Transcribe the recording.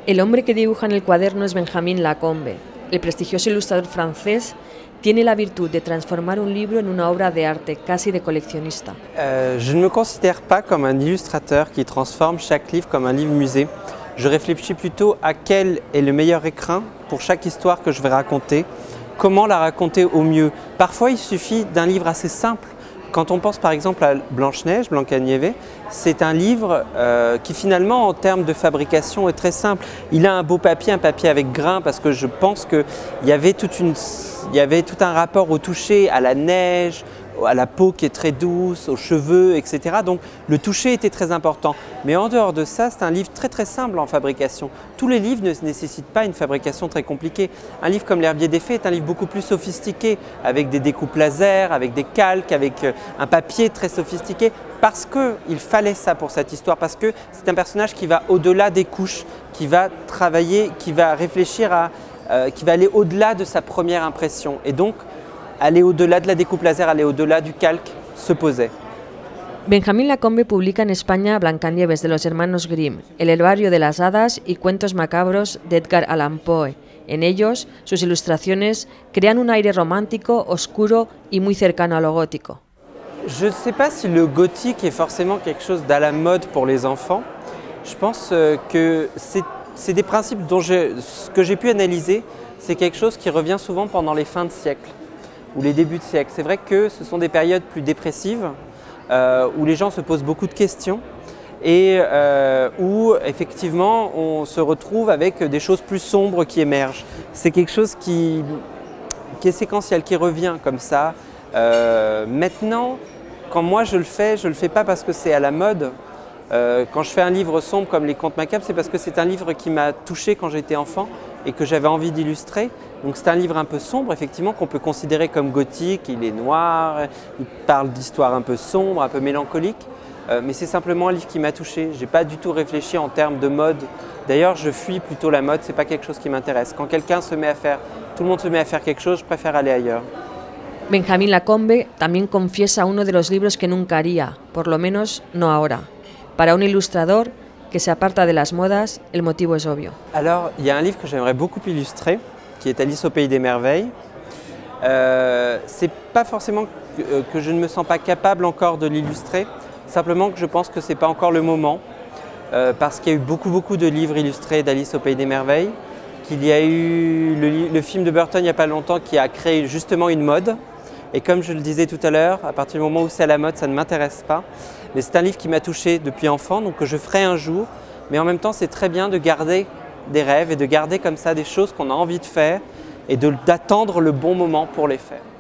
El hombre que dibuja en el cuaderno es Benjamin Lacombe. El prestigioso ilustrador francés tiene la virtud de transformar un libro en una obra de arte, casi de coleccionista. Je ne me considère pas comme un illustrateur qui transforme chaque livre comme un livre musée. Je réfléchis plutôt à quel est le meilleur écrin pour chaque histoire que je vais raconter, comment la raconter au mieux. Parfois, il suffit d'un livre assez simple. Quand on pense par exemple à Blanche-Neige, Blanca-Nieves, c'est un livre qui finalement en termes de fabrication est très simple. Il a un beau papier, un papier avec grain, parce que je pense qu'il y avait tout un rapport au toucher, à la neige, à la peau qui est très douce, aux cheveux, etc. Donc le toucher était très important. Mais en dehors de ça, c'est un livre très simple en fabrication. Tous les livres ne nécessitent pas une fabrication très compliquée. Un livre comme L'Herbier des Fées est un livre beaucoup plus sophistiqué, avec des découpes laser, avec des calques, avec un papier très sophistiqué, parce qu'il fallait ça pour cette histoire, parce que c'est un personnage qui va au-delà des couches, qui va travailler, qui va réfléchir qui va aller au-delà de sa première impression. Et donc, aller au-delà de la découpe laser, aller au-delà du calque, se posait. Benjamin Lacombe publica en España Blancanieves de los hermanos Grimm, El herbario de las hadas y Cuentos macabros de Edgar Allan Poe. En ellos, sus ilustraciones crean un aire romántico, oscuro y muy cercano a lo gótico. Je ne sais pas si le gothique est forcément quelque chose d'à la mode pour les enfants. Je pense que c'est des principes ce que j'ai pu analyser, c'est quelque chose qui revient souvent pendant les fins de siècle ou les débuts de siècle. C'est vrai que ce sont des périodes plus dépressives, où les gens se posent beaucoup de questions et où effectivement on se retrouve avec des choses plus sombres qui émergent. C'est quelque chose qui est séquentiel, qui revient comme ça. Maintenant, quand moi je le fais pas parce que c'est à la mode. Quand je fais un livre sombre comme Les Contes macabres, c'est parce que c'est un livre qui m'a touché quand j'étais enfant et que j'avais envie d'illustrer. Donc c'est un livre un peu sombre, effectivement, qu'on peut considérer comme gothique. Il est noir, il parle d'histoires un peu sombres, un peu mélancoliques. Mais c'est simplement un livre qui m'a touché. Je n'ai pas du tout réfléchi en termes de mode. D'ailleurs, je fuis plutôt la mode, ce n'est pas quelque chose qui m'intéresse. Quand quelqu'un se met à faire, tout le monde se met à faire quelque chose, je préfère aller ailleurs. Benjamin Lacombe también confiesa uno de los libros que nunca haría, por lo menos no ahora. Para un ilustrador que se aparta de las modas, el motivo es obvio. Alors, il y a un livre que j'aimerais beaucoup illustrer, qui est Alice au pays des merveilles. C'est pas forcément que je ne me sens pas capable encore de l'illustrer, simplement que je pense que c'est pas encore le moment, parce qu'il y a eu beaucoup de livres illustrés d'Alice au pays des merveilles, qu'il y a eu le film de Burton il n'y a pas longtemps qui a créé justement une mode. Et comme je le disais tout à l'heure, à partir du moment où c'est à la mode, ça ne m'intéresse pas. Mais c'est un livre qui m'a touché depuis enfant, donc que je ferai un jour. Mais en même temps, c'est très bien de garder des rêves et de garder comme ça des choses qu'on a envie de faire et d'attendre le bon moment pour les faire.